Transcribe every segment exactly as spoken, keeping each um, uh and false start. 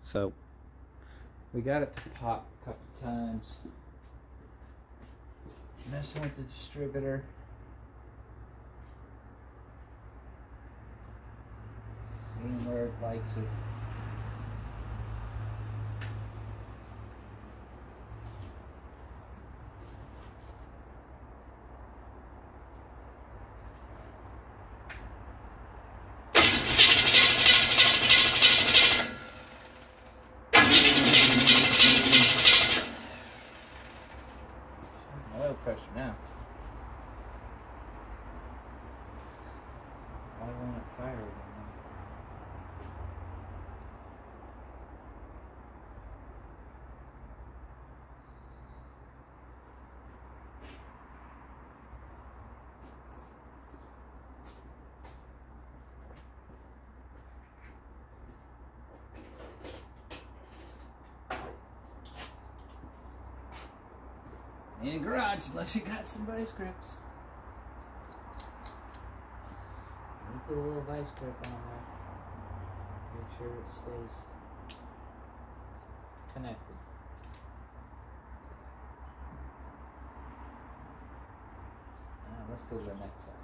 So we got it to pop a couple times. Messing with the distributor. Seeing where it likes it. Oil pressure now. Why won't it fire again? In the garage, unless you got some vice grips. Put a little vice grip on there. Make sure it stays connected. Now let's go to the next size.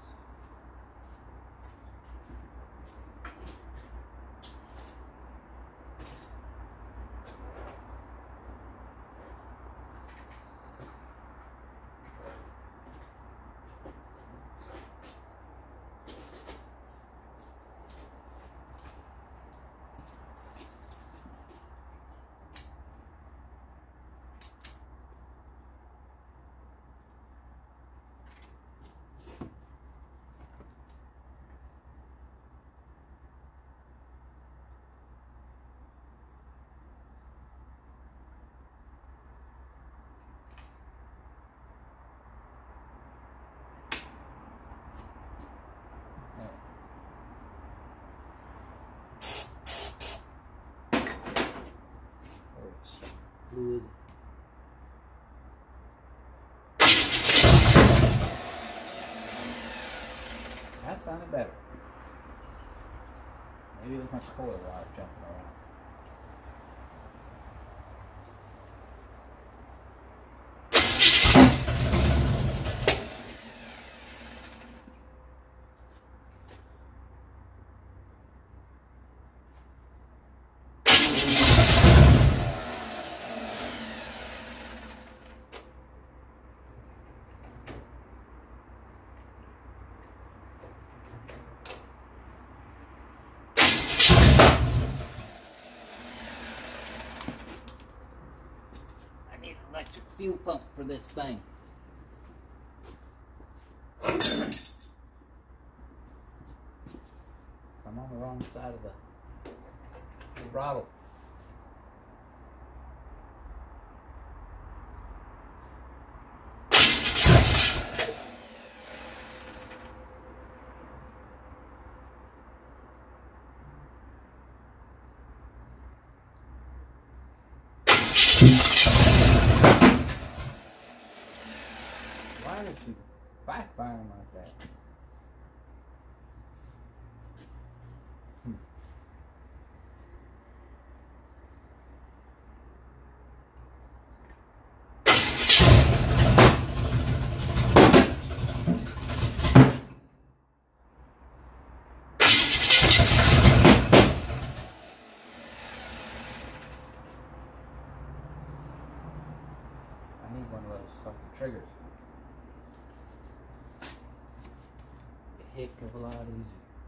Fluid. That sounded better. Maybe it was my coil wire jumping around. Electric fuel pump for this thing. I'm on the wrong side of the, the throttle. Why is she backfiring like that? Hmm. I need one of those fucking triggers. A heck of a lot easier.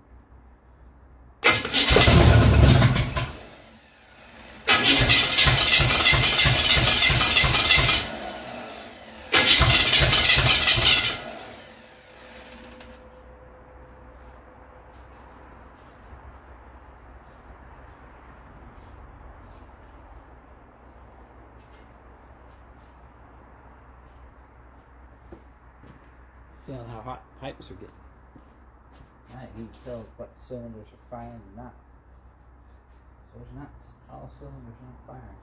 Feeling how hot pipes are getting. Now you can tell what cylinders are firing and not. So there's not all cylinders not firing.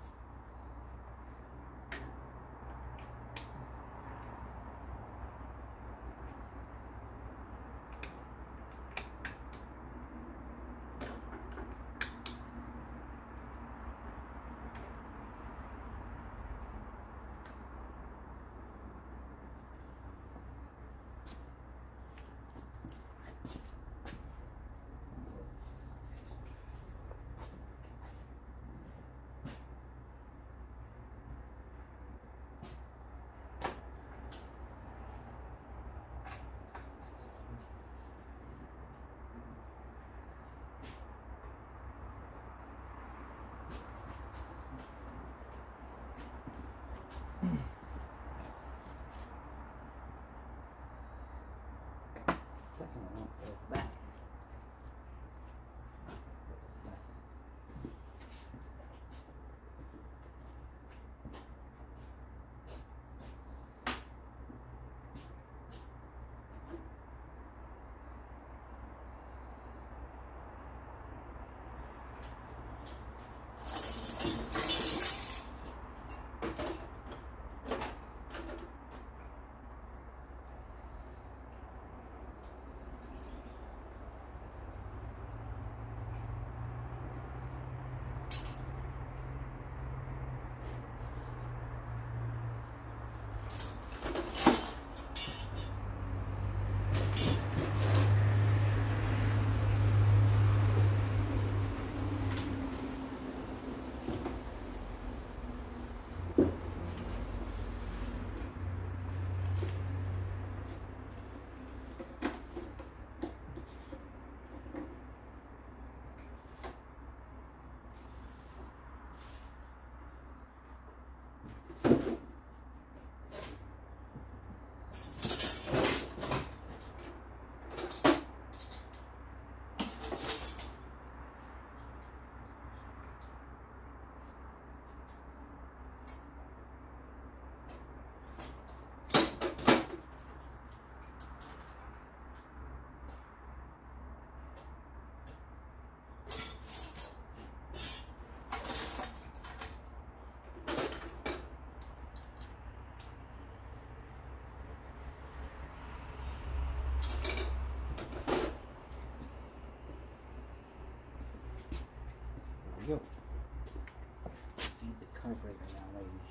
go. Feed the carburetor now, maybe.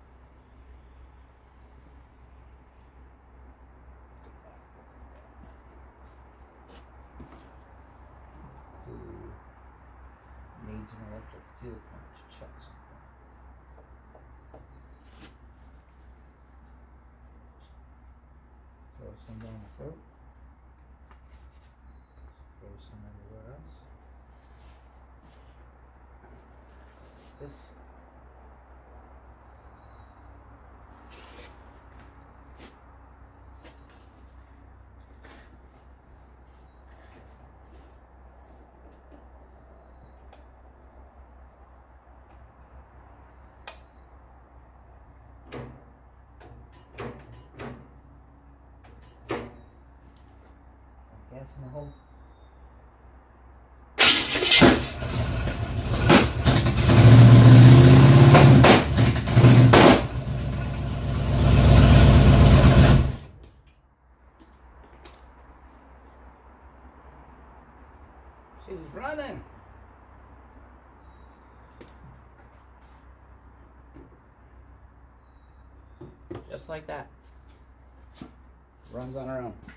Ooh. Needs an electric fuel pump to check something. Throw some down the throat. Throw some everywhere else. This. Gas in the hole. She's running. Just like that. Runs on her own.